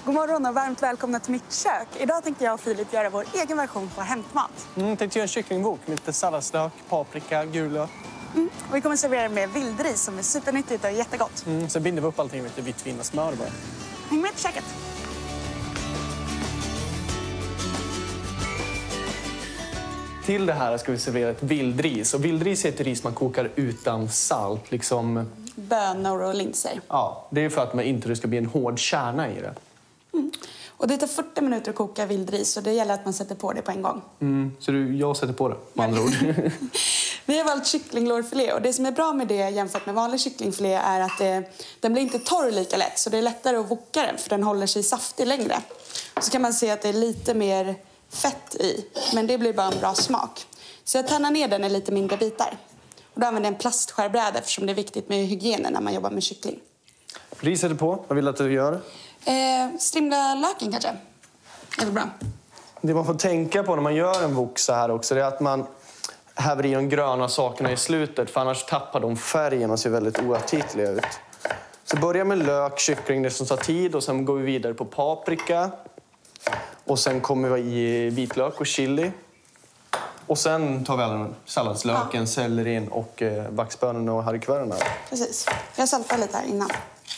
God morgon och varmt välkomna till mitt kök. Idag tänkte jag och Filip göra vår egen version på hämtmat. Tänkte göra en kycklingwok med lite salladslök, paprika, gula. Och vi kommer servera med vildris som är supernyttigt och jättegott. Sen binder vi upp allting med lite vitt vin och smör bara. Häng med till köket. Till det här ska vi servera ett vildris. Och vildris är ett ris man kokar utan salt. Liksom... Bönor och linser. Ja, det är för att man inte ska bli en hård kärna i det. Och det tar 40 minuter att koka vildris och det gäller att man sätter på det på en gång. Så jag sätter på det, med andra ord. Vi har valt kycklinglårfilé och det som är bra med det jämfört med vanlig kycklingfilé är att den blir inte torr lika lätt. Så det är lättare att voka den för den håller sig saftig längre. Så kan man se att det är lite mer fett i, men det blir bara en bra smak. Så jag tärnar ner den i lite mindre bitar. Och då använder jag en plastskärbräda eftersom det är viktigt med hygienen när man jobbar med kyckling. Riset är på. Vad vill du att du gör? Strimla löken kanske. Det är väl bra. Det man får tänka på när man gör en wok så här också, det är att man häver i de gröna sakerna i slutet. För annars tappar de färgen och ser väldigt oaptitliga ut. Så börja med lök, kyckling, det som tar tid. Och sen går vi vidare på paprika. Och sen kommer vi i vitlök och chili. Och sen tar vi alla salladslöken, sellerin och vaxbönorna och haricots. Precis. Jag saltar lite här innan.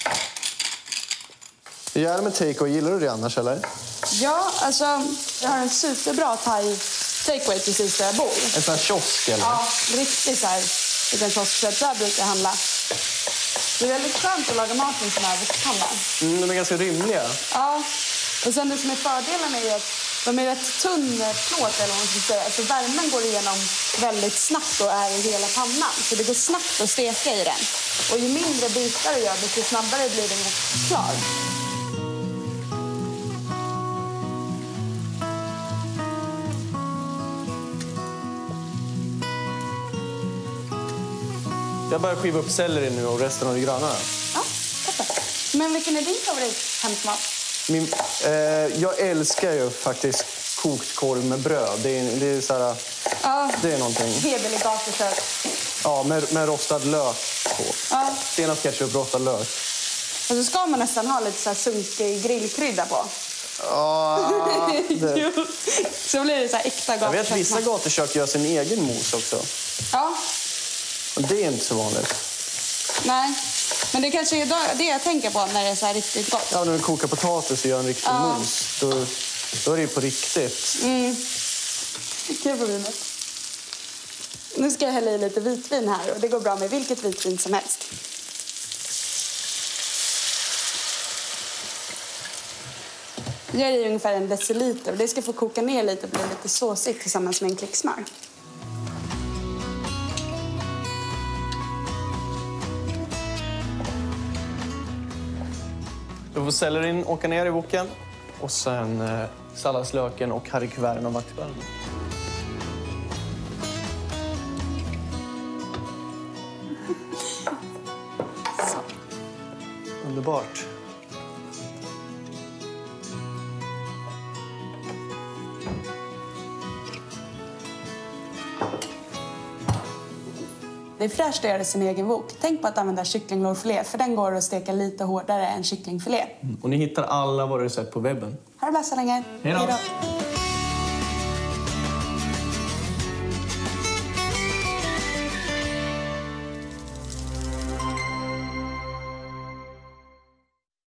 Hur gör det med takeaway? Gillar du det annars eller? Ja, alltså jag har en superbra takeaway precis där jag bor. En sån här kiosk eller? Ja, riktigt så här liten kiosk. Där brukar jag handla. Det är väldigt skönt att laga mat i en sån här wokpanna. De är ganska rymliga. Ja, och sen det som är fördelen är att de är rätt tunn plåt eller vad man ska säga. Så värmen går igenom väldigt snabbt och är i hela pannan. Så det går snabbt att steka i den. Och ju mindre bitar du gör, desto snabbare blir den klar. Jag börjar skiva upp selleri nu och resten av det gröna. Ja, perfekt. Men vilken är din favorit hämtmat? Jag älskar ju faktiskt kokt korv med bröd. Det är så här, det är någonting. Hederlig gatukök. Ja, med rostad lök på. Ja. Senast ketchup, rostad lök. Och så ska man nästan ha lite så här sunkig grillkrydda på. Det. Så blir det så här äkta gatukök. Jag vet att vissa gatukök gör sin egen mos också. Ja. Och det är inte så vanligt. Nej, men det kanske är det jag tänker på när det är så här riktigt gott. Ja, när du kokar potatis och gör en riktig mos, då är det ju på riktigt. Kul på vinet. Nu ska jag hälla i lite vitvin här och det går bra med vilket vitvin som helst. Jag gör i ungefär 1 deciliter och det ska få koka ner lite och bli lite såsigt tillsammans med en klick smör. Då får sellerin åka ner i woken. Och sen salladslöken och haricots och vaxbönorna. Underbart. Det är fräscht att göra sin egen wok. Tänk på att använda kycklinglårfilé för den går att steka lite hårdare än kycklingfilé. Och ni hittar alla våra recept på webben. Ha det bra så länge. Hej då.